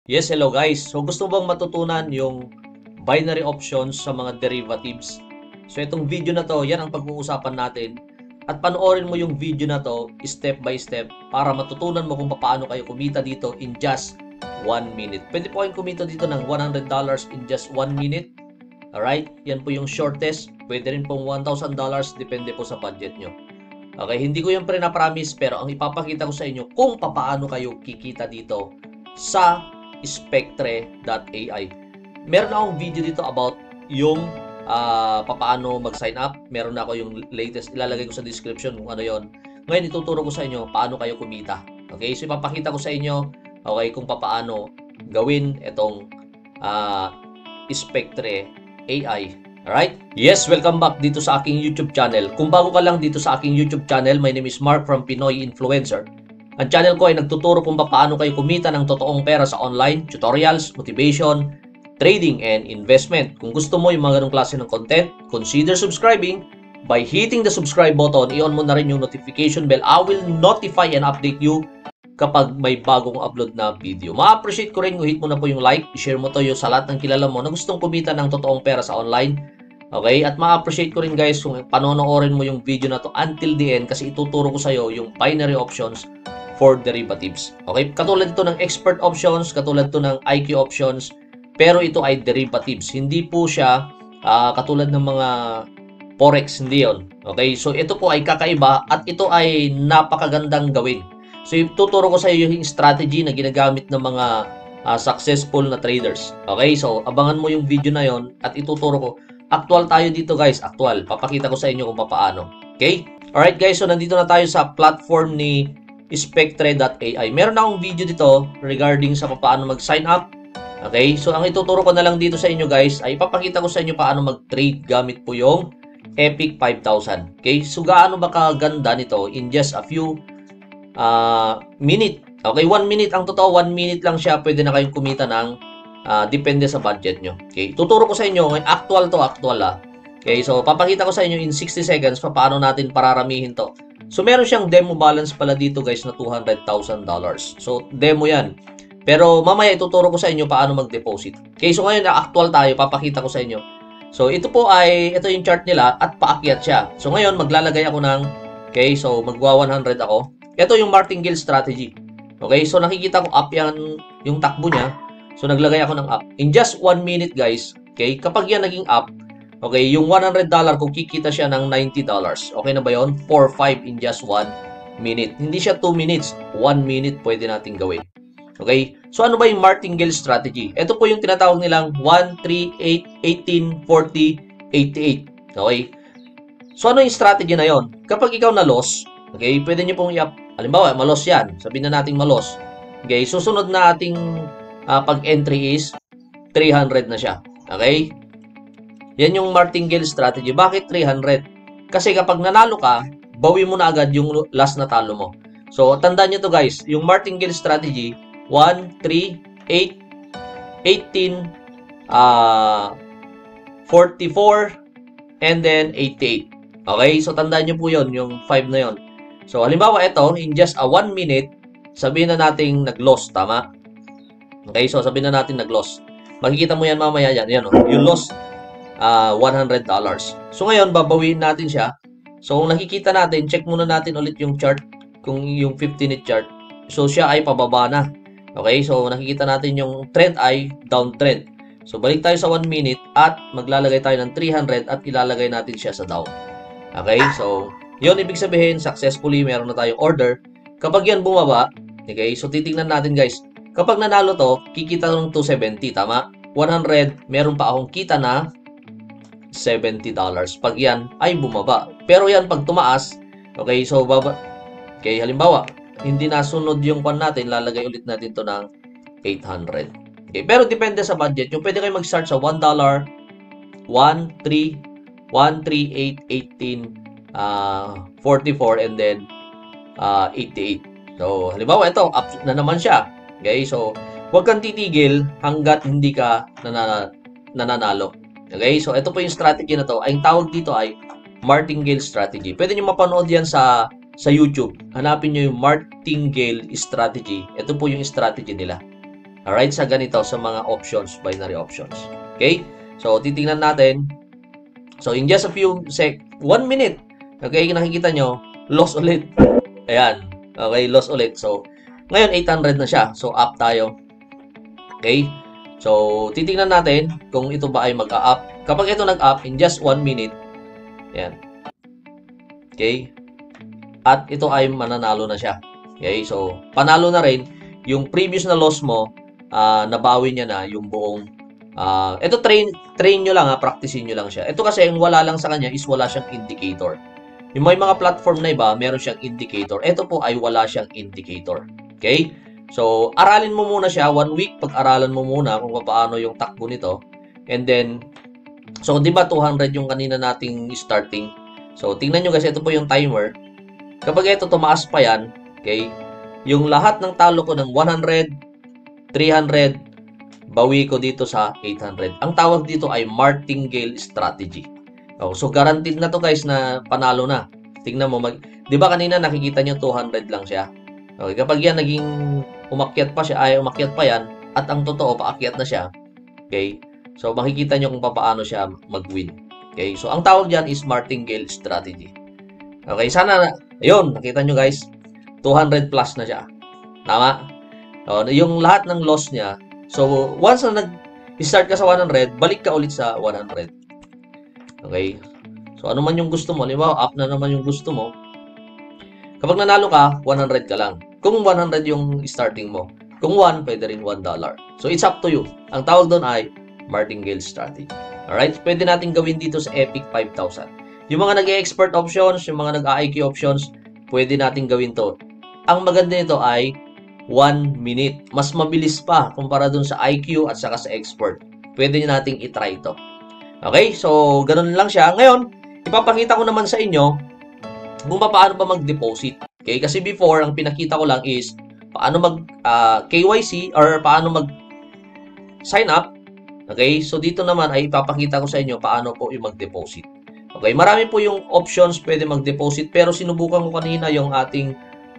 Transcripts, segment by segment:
Yes, hello guys. So gusto bang matutunan yung binary options sa mga derivatives? So itong video na to, yan ang pag-uusapan natin. At panoorin mo yung video na to step by step para matutunan mo kung paano kayo kumita dito in just 1 minute. Pwede po kayong kumita dito ng $100 in just 1 minute. Alright? Yan po yung shortest. Pwede rin pong $1,000. Depende po sa budget nyo. Okay, hindi ko yung pre-promise pero ang ipapakita ko sa inyo kung paano kayo kikita dito sa Spectre.ai. Meron akong video dito about yung paano mag-sign up. Meron ako yung latest. Ilalagay ko sa description kung ano yon. Ngayon ituturo ko sa inyo paano kayo kumita. Okay, so ipapakita ko sa inyo okay, kung paano gawin itong Spectre AI. Alright? Yes, welcome back dito sa aking YouTube channel. Kung bago ka lang dito sa aking YouTube channel, my name is Mark from Pinoy Influencer. Ang channel ko ay nagtuturo kung paano kayo kumita ng totoong pera sa online, tutorials, motivation, trading, and investment. Kung gusto mo yung mga ganong klase ng content, consider subscribing by hitting the subscribe button. I-on mo na rin yung notification bell. I will notify and update you kapag may bagong upload na video. Ma-appreciate ko rin kung hit mo na po yung like, i-share mo to yung sa lahat ng kilala mo na gustong kumita ng totoong pera sa online. Okay? At ma-appreciate ko rin guys kung panonoorin mo yung video na to until the end kasi ituturo ko sa iyo yung binary options for derivatives. Okay? Katulad ito ng expert options, katulad ito ng IQ options, pero ito ay derivatives. Hindi po siya katulad ng mga forex, hindi yun. Okay? So ito po ay kakaiba at ito ay napakagandang gawin. So ituturo ko sa iyo yung strategy na ginagamit ng mga successful na traders. Okay? So abangan mo yung video na yon at ituturo ko. Actual tayo dito guys, actual. Papakita ko sa inyo kung paano. Okay? Alright guys, so nandito na tayo sa platform ni Spectre.ai. Meron akong video dito regarding sa paano mag-sign up. Okay? So ang ituturo ko na lang dito sa inyo guys ay ipapakita ko sa inyo paano mag-trade gamit po yung Epic 5000. Okay? So gaano ba kaganda nito in just a few minute. Okay, 1 minute ang totoo, 1 minute lang siya, pwede na kayong kumita ng depende sa budget nyo. Okay, tuturo ko sa inyo, actual to, actual Okay, so papakita ko sa inyo in 60 seconds paano natin pararamihin to. So meron siyang demo balance pala dito guys na $200,000. So demo yan. Pero mamaya ituturo ko sa inyo paano mag-deposit. Okay, so ngayon actual tayo, papakita ko sa inyo. So ito po ay, ito yung chart nila at paakyat siya. So ngayon maglalagay ako ng, okay, so magwa 100 ako. Ito yung martingale strategy. Okay, so nakikita ko up yan, yung takbo niya. So naglagay ako ng up. In just 1 minute guys, okay, kapag yan naging up, okay, yung $100 kung kikita siya ng $90. Okay na ba yun? 4-5 in just 1 minute. Hindi siya 2 minutes. 1 minute pwede natin gawin. Okay, so ano ba yung martingale strategy? Ito po yung tinatawag nilang 1, 3, 8, 18, 40, 88. Okay, so ano yung strategy na yon? Kapag ikaw na loss, okay, pwede nyo pong i-up. Halimbawa, malos yan. Sabihin na nating malos. Okay, susunod na ating pag-entry is 300 na siya. Okay? Yan yung martingale strategy. Bakit 300? Kasi kapag nanalo ka, bawi mo na agad yung last na talo mo. So, tandaan nyo to guys. Yung martingale strategy, 1, 3, 8, 18, 44, and then 88. Okay? So, tandaan nyo po yun, yung 5 na yun. So, halimbawa ito, in just a 1 minute, sabihin na natin nag-loss, tama? Okay, so sabihin na natin nag-loss. Makikita mo yan mamaya yan. Yan, you lost $100. So, ngayon, babawiin natin siya. So, kung nakikita natin, check muna natin ulit yung chart, kung yung 15-minute chart. So, siya ay pababa na. Okay, so nakikita natin yung trend ay downtrend. So, balik tayo sa 1 minute at maglalagay tayo ng 300 at ilalagay natin siya sa down. Okay, so yun, ibig sabihin, successfully, meron na tayong order. Kapag yan bumaba, okay, so titingnan natin guys. Kapag nanalo to, kikita ng 270, tama? 100, meron pa akong kita na $70. Pag yan ay bumaba. Pero yan, pag tumaas, okay, so okay, halimbawa, hindi nasunod yung pan natin, lalagay ulit natin to ng 800. Okay, pero depende sa budget. Yung pwede kayo mag-start sa $1, 1, 3, 1, 3, 8, 18, 44 and then 88. So, halimbawa ito, up na naman siya. Okay, so huwag kang titigil hanggat hindi ka nananalo. Okay, so ito po yung strategy na to. Ang tawag dito ay martingale strategy. Pwede nyo mapanood yan sa YouTube. Hanapin nyo yung martingale strategy. Ito po yung strategy nila. Alright, sa ganito, sa mga options, binary options. Okay? So, titingnan natin. So, in just a few 1 minute, okay, nakikita nyo, loss ulit. Ayan. Okay, loss ulit. So, ngayon, 800 na siya. So, up tayo. Okay? So, titingnan natin kung ito ba ay mag-up. Kapag ito nag-up, in just 1 minute, ayan. Okay? At ito ay mananalo na siya. Okay? So, panalo na rin. Yung previous na loss mo, nabawi niya na yung buong ito train nyo lang practicein nyo lang siya. Ito kasi yung wala lang sa kanya is wala siyang indicator. Yung may mga platform na iba, meron siyang indicator. Ito po ay wala siyang indicator. Okay? So, aralin mo muna siya 1 week. Pag-aralan mo muna kung paano yung takbo nito. And then, so, di ba 200 yung kanina nating starting? So, tingnan nyo guys, ito po yung timer. Kapag ito tumaas pa yan, okay, yung lahat ng talo ko ng 100, 300, bawi ko dito sa 800. Ang tawag dito ay martingale strategy. Oh, so, guaranteed na to guys na panalo na. Tingnan mo, di ba kanina nakikita nyo 200 lang siya? Okay, kapag yan naging umakyat pa siya, ay umakyat pa yan, at ang totoo, paakyat na siya. Okay? So, makikita nyo kung paano siya mag-win. Okay? So, ang tawag dyan is martingale strategy. Okay, sana, ayun, nakita nyo guys, 200 plus na siya. Tama? So, yung lahat ng loss niya, so, once na nag-start ka sa 100, balik ka ulit sa 100. Okay? So, ano man yung gusto mo, halimbawa, up na naman yung gusto mo, kapag nanalo ka, 100 ka lang. Kung 100 yung starting mo. Kung 1, pwede rin $1. So, it's up to you. Ang tawag doon ay martingale strategy. Alright? Pwede natin gawin dito sa Epic 5,000. Yung mga nag-expert options, yung mga nag-IQ options, pwede natin gawin to. Ang maganda nito ay 1 minute. Mas mabilis pa kumpara dun sa IQ at saka sa expert. Pwede nating itry ito. Okay? So, ganun lang siya. Ngayon, ipapakita ko naman sa inyo kung paano ba mag-deposit. Okay? Kasi before, ang pinakita ko lang is paano mag-KYC or paano mag-sign up. Okay? So, dito naman ay ipapakita ko sa inyo paano po yung mag-deposit. Okay? Marami po yung options pwede mag-deposit pero sinubukan ko kanina yung ating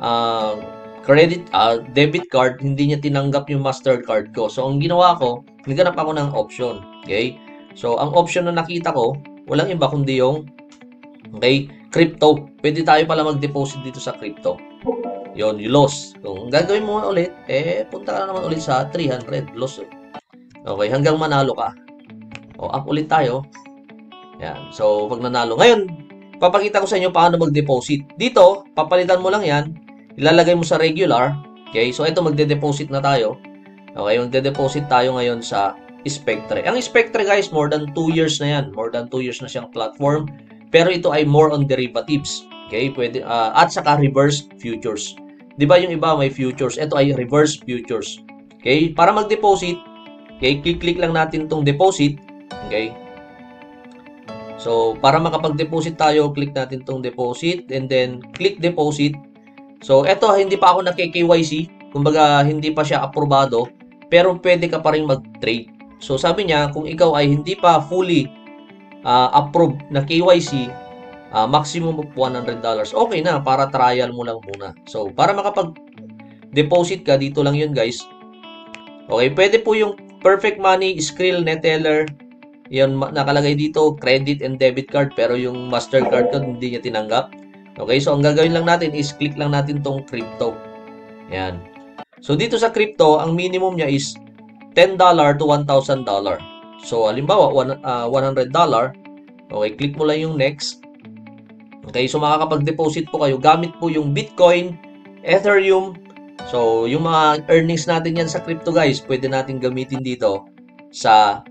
debit card. Hindi niya tinanggap yung Mastercard ko. So, ang ginawa ko, naghanap ako ng option. Okay? So, ang option na nakita ko, walang iba kundi yung crypto. Pwede tayo pala mag-deposit dito sa crypto. Yon, you loss. Kung gagawin mo ulit, punta ka na naman ulit sa 300. Loss. Okay, hanggang manalo ka. O, up ulit tayo. Yan. So, pag nanalo. Ngayon, papakita ko sa inyo paano mag-deposit. Dito, papalitan mo lang yan. Ilalagay mo sa regular. Okay, so ito magde-deposit na tayo. Okay, magde-deposit tayo ngayon sa Spectre. Ang Spectre guys, more than 2 years na yan. More than 2 years na siyang platform. Pero ito ay more on derivatives. Okay, pwede at saka reverse futures. 'Di ba yung iba may futures, ito ay reverse futures. Okay, para mag-deposit, okay, click lang natin tong deposit, okay? So, para makapag-deposit tayo, click natin tong deposit and then click deposit. So, ito hindi pa ako nag-KYC, kumbaga hindi pa siya aprobado, pero pwede ka pa rin mag-trade. So, sabi niya kung ikaw ay hindi pa fully approved na KYC, maximum of $100. Okay na, para trial mo lang muna. So, para makapag-deposit ka, dito lang yun guys. Okay, pwede po yung Perfect Money, Skrill, Neteller. Yan, nakalagay dito, credit and debit card. Pero yung Mastercard ko, hindi niya tinanggap. Okay, so ang gagawin lang natin is click lang natin tong crypto. Yan. So, dito sa crypto, ang minimum niya is $10 to $1,000. So, halimbawa, $100. Okay, click mo lang yung next. Okay, so makakapag-deposit po kayo. Gamit po yung Bitcoin, Ethereum. So, yung mga earnings natin yan sa crypto guys, pwede natin gamitin dito sa,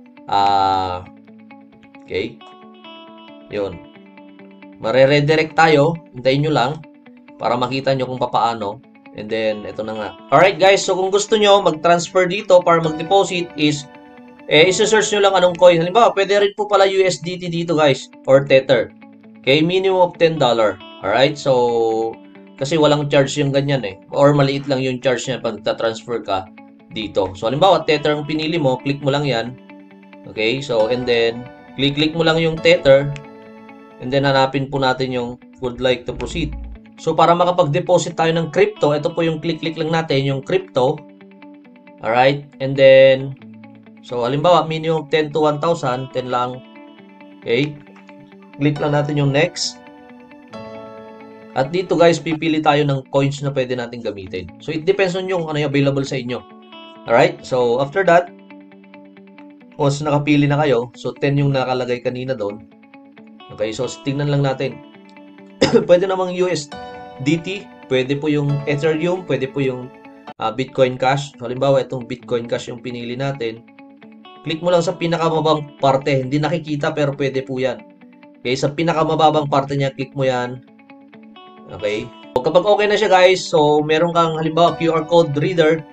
okay, yun. Mare-redirect tayo. Hintayin nyo lang para makita nyo kung paano. And then, ito na nga. Alright guys, so kung gusto nyo mag-transfer dito para mag-deposit is isa-search nyo lang anong coin. Halimbawa, pwede rin po pala USDT dito guys, or Tether. Okay, minimum of $10. Alright, so, kasi walang charge yung ganyan or maliit lang yung charge niya pag ta-transfer ka dito. So, halimbawa, Tether ang pinili mo, click mo lang yan. Okay, so, and then, click mo lang yung Tether, and then, hanapin po natin yung would like to proceed. So, para makapag-deposit tayo ng crypto, ito po yung click lang natin, yung crypto. Alright? And then, so halimbawa, minimum 10 to 1,000, 10 lang. Okay? Click lang natin yung next. At dito guys, pipili tayo ng coins na pwede natin gamitin. So, it depends on yung ano yung available sa inyo. Alright? So, after that, once nakapili na kayo, so 10 yung nakalagay kanina doon. Okay? So, tingnan lang natin. Pwede namang USDT, pwede po yung Ethereum, pwede po yung Bitcoin Cash. So, halimbawa, itong Bitcoin Cash yung pinili natin. Click mo lang sa pinakamababang parte. Hindi nakikita pero pwede po yan. Okay, sa pinakamababang parte niya, click mo yan. Okay. So, kapag okay na siya guys, so meron kang halimbawa QR code reader,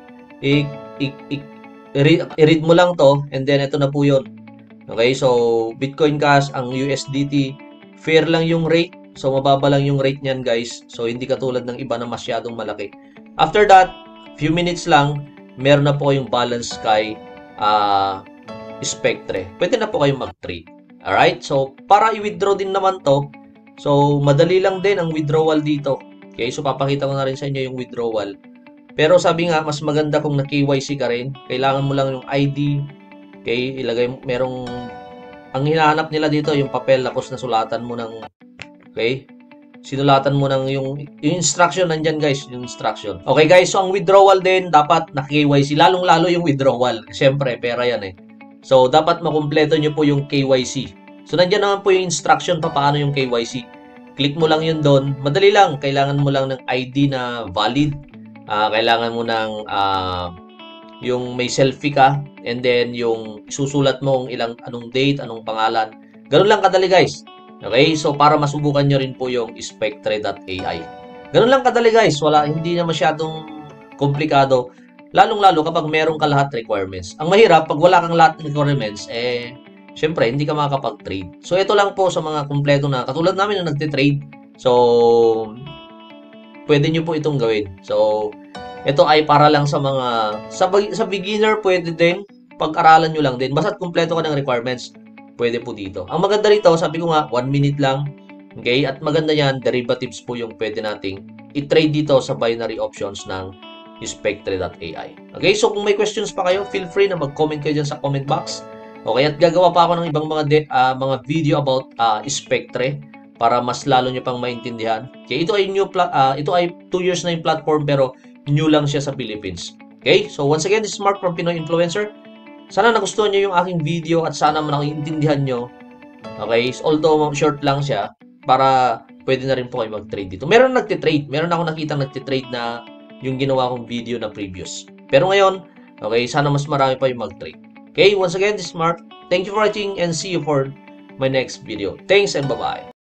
i-read mo lang to and then ito na po yun. Okay, so Bitcoin Cash, ang USDT, fair lang yung rate. So mababa lang yung rate niyan guys. So hindi katulad ng iba na masyadong malaki. After that, few minutes lang, meron na po yung balance kay Spectre. Pwede na po kayong mag-trade. Alright? So, para i-withdraw din naman to, so, madali lang din ang withdrawal dito. Okay? So, papakita ko na rin sa inyo yung withdrawal. Pero sabi nga, mas maganda kung na-KYC ka rin. Kailangan mo lang yung ID. Okay? Ilagay mo, ang hinahanap nila dito, yung papel, tapos nasulatan mo ng, okay? Sinulatan mo ng yung instruction, nandyan guys, yung instruction. Okay guys, so ang withdrawal din, dapat na-KYC. Lalong-lalo yung withdrawal. Siyempre, pera yan eh. So, dapat makumpleto nyo po yung KYC. So, nandiyan naman po yung instruction pa paano yung KYC. Click mo lang yun doon. Madali lang. Kailangan mo lang ng ID na valid. Kailangan mo ng yung may selfie ka. And then, yung susulat mo anong date, anong pangalan. Ganun lang kadali guys. Okay? So, para masubukan nyo rin po yung Spectre.ai. Ganun lang kadali guys. Hindi na masyadong komplikado. Lalong-lalo kapag meron ka lahat requirements. Ang mahirap, pag wala kang lahat requirements, syempre, hindi ka makakapag-trade. So, ito lang po sa mga kumpleto na, katulad namin na nagtitrade. So, pwede nyo po itong gawin. So, ito ay para lang sa mga, sa beginner, pwede din, pag-aralan nyo lang din. Basta't kumpleto ka ng requirements, pwede po dito. Ang maganda rito, sabi ko nga, 1 minute lang. Okay? At maganda yan, derivatives po yung pwede nating i-trade dito sa binary options ng Spectre.ai. Okay, so kung may questions pa kayo, feel free na mag-comment kayo dyan sa comment box. Okay, at gagawa pa ako ng ibang mga video about Spectre para mas lalo nyo pang maintindihan. Okay, ito ay 2 years na yung platform pero new lang siya sa Philippines. Okay, so once again, this is Mark from Pinoy Influencer. Sana nagustuhan nyo yung aking video at sana naintindihan nyo. Okay, although short lang siya, para pwede na rin po kayo mag-trade dito. Meron nagtitrade, meron ako nakita nagtitrade na yung ginawa kong video na previous. Pero ngayon, okay, sana mas marami pa yung mag-trade. Okay, once again, this is Mark. Thank you for watching and see you for my next video. Thanks and bye-bye.